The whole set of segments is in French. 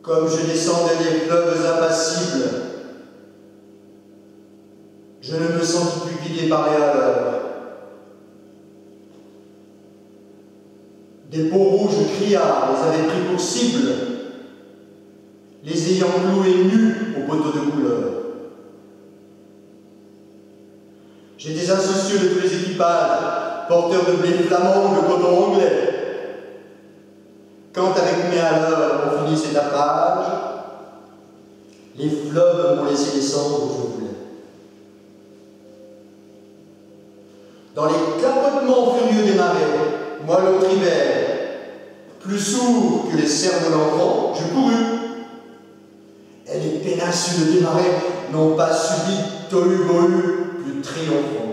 Comme je descendais des fleuves impassibles, je ne me sentis plus guidé par les haleurs. Des peaux rouges criards les avaient pris pour cible, les ayant cloués nus au poteau de couleur. J'étais insoucieux de tous les équipages, porteurs de blé flamand ou de coton anglais. Quand avec mes haleurs on finit ces tapages, les fleuves m'ont laissé descendre où je voulais. Dans les clapotements furieux des marées, moi l'autre hiver, plus sourd que les cerfs de l'enfant, je courus. Et les péninsules des marais n'ont pas subi tohu-bohu plus triomphant.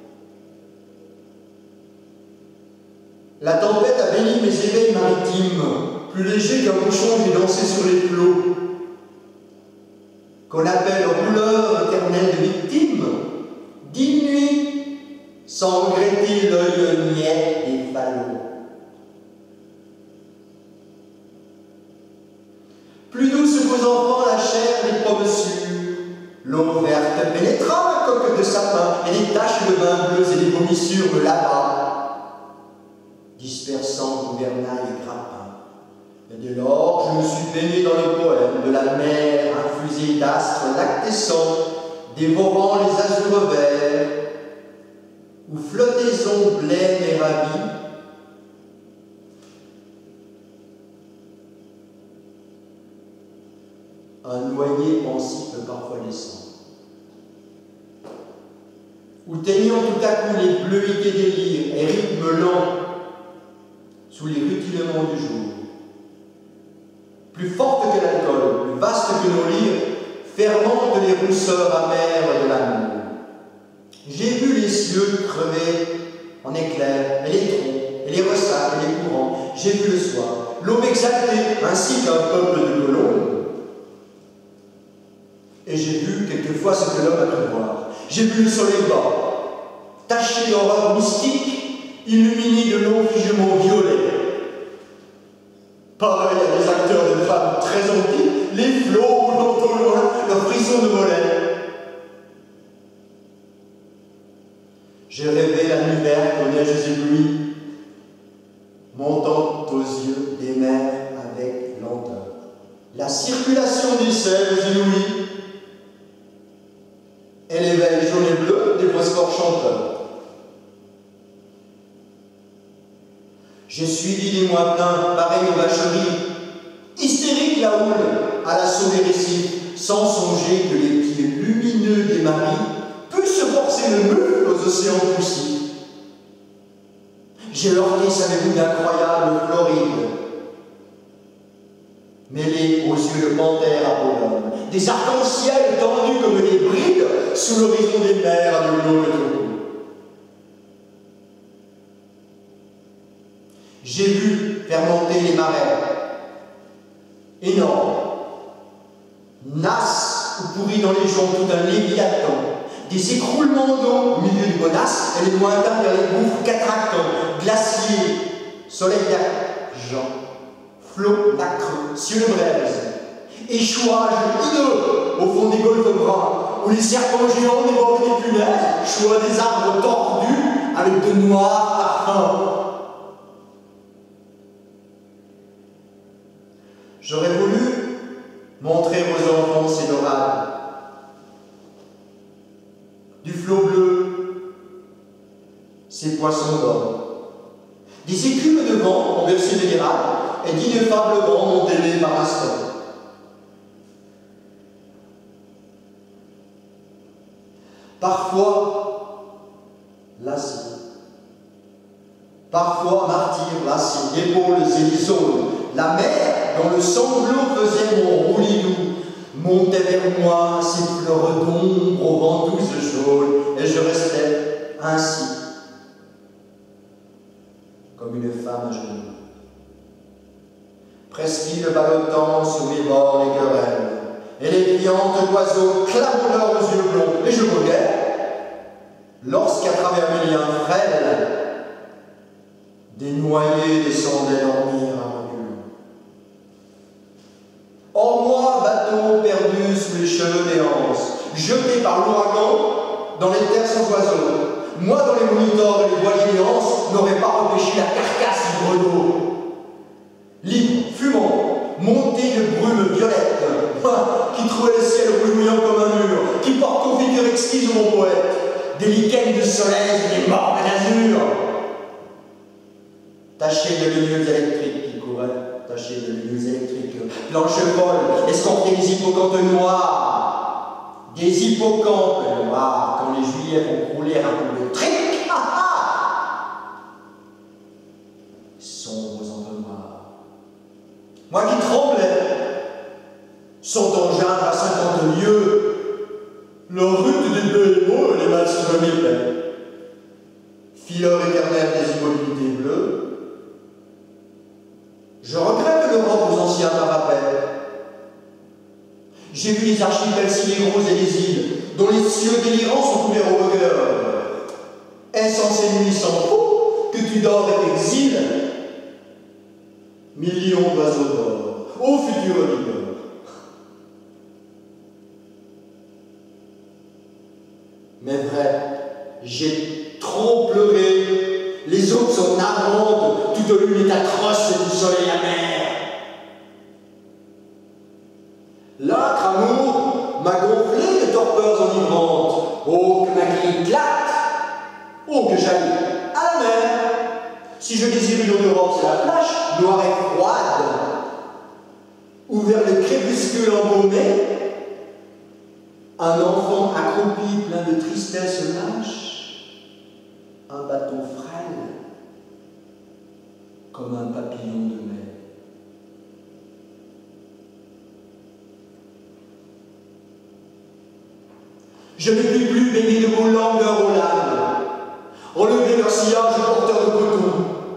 La tempête a béni mes éveils maritimes, plus légers qu'un bouchon j'ai dansé sur les flots. Qu'on appelle rouleur éternel de victimes, d'une nuit, sans regretter l'œil niais des falots. Plus douce qu'aux enfants la chair des pommes sûres, l'eau verte pénétra la coque de sapin, et les taches de vin bleu et des vomissures me lava, dispersant gouvernail et grappin. Et dès lors, je me suis baigné dans les poèmes de la mer infusée d'astres lactescents, dévorant les azurs verts, où flottaison blême et ravie, un noyer pensif parfois naissant, où teignant tout à coup les bleuités des lyres et rythmes lents sous les rutilements du jour. Plus forte que l'alcool, plus vaste que nos lyres, fermente les rousseurs amères de l'amour. J'ai vu les cieux crever en éclairs, et les troncs, et les ressacs, et les courants. J'ai vu le soir, l'aube exaltée, ainsi qu'un peuple de colombes. Et j'ai vu quelquefois ce que l'homme a pu voir. J'ai vu le soleil bas, taché d'horreur mystique, illuminé de longs figements violets. Pareil à des acteurs de femmes très antiques, les flots roulant au loin, leurs frissons de mollets. J'ai rêvé la nuit verte aux neiges éblouies, montant aux yeux des mers avec lenteur. La circulation des sèves inouïes, et l'éveil jaune et bleu des phosphores chanteurs. J'ai suivi les mois pleins, pareils aux vacheries, hystérique la houle à l'assaut des récifs, sans songer que les pieds lumineux des maris puissent forcer le mufle aux océans poussifs. J'ai heurté, savez-vous, d'incroyables florides, mêlés aux yeux de panthère Apollone, des arcs-en-ciel tendus comme des brides sous l'horizon des mers à de l'eau de. J'ai vu fermenter les marais, énormes, nasses ou pourris dans les joncs tout un léviathan, des écroulements d'eau au milieu du bonasse et les lointains vers les gouffres catractants, glaciers, soleil d'argent, flots nacreux, cieux de braise, échouages hideux au fond des golfes bruns, où les serpents géants dévoraient des punaises, choix des arbres tordus avec de noirs parfums. J'aurais voulu montrer aux enfants ces dorades, du flot bleu, ces poissons d'or, des écumes de vent ont versé des grades et d'ineffables vents m'ont aimé par instant. Parfois, lassé, parfois martyr lassé, d'épaules et d'isoles, la mer, dont le sanglot faisait mon roulis doux, montait vers moi ses fleurs d'ombre aux ventouses jaunes, et je restais ainsi, comme une femme à genoux. Presqu'île ballottant sur les bords les querelles, et les clientes d'oiseaux clamant leurs yeux blonds, et je voguais, lorsqu'à travers mes liens frêles, des noyés descendaient dormir à reculons. jetés par l'ouragan dans les terres sans oiseaux. Moi, dans les moniteurs et les voiliers nuances, n'aurais pas repêché la carcasse du grenot. Libre, fumant, monté de brume violette, qui trouvait le ciel rougeouillant comme un mur, qui porte confiture exquise au mon poète, des lichens de soleil et des morts d'azur. Tachée de lumineuse électrique qui courait, tachée de lumineuse électrique, planche folle, escortée des hippocampes noirs, des hippocampes noirs, quand les juillets vont crouler un peu de tric, sombres entonnoirs. Moi qui tremblais, sont engins à 50 lieues, la route des Béhémots et les Malströmides, fileur éternel des immobilités bleues. Je regrette l'Europe aux anciens parapets. J'ai vu les archipels sinégraux et les îles, dont les cieux délirants sont ouverts aux vogueurs. Insensé nuit sans fou, que tu dors et t'exiles. Millions d'oiseaux d'or, ô futur rigueur. Mais vrai, j'ai trop pleuré. Les eaux sont navrantes, toute l'une est atroce du soleil amer. L'âcre amour m'a gonflé de torpeurs enivrantes. Oh, que ma grille éclate! Oh, que j'aille à la mer! Si je désire une eau d'Europe, c'est la flash, noire et froide. Ou vers le crépuscule embaumé, un enfant accroupi plein de tristesse lâche, un bâton frêle, comme un papillon de mai. Je ne puis plus baigner de vos langueurs aux lames, relever leur sillage porteur de coton,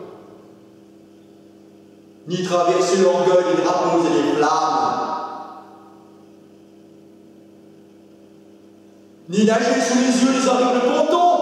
ni traverser l'orgueil des drapeaux et des flammes, ni nager sous les yeux des horribles pontons.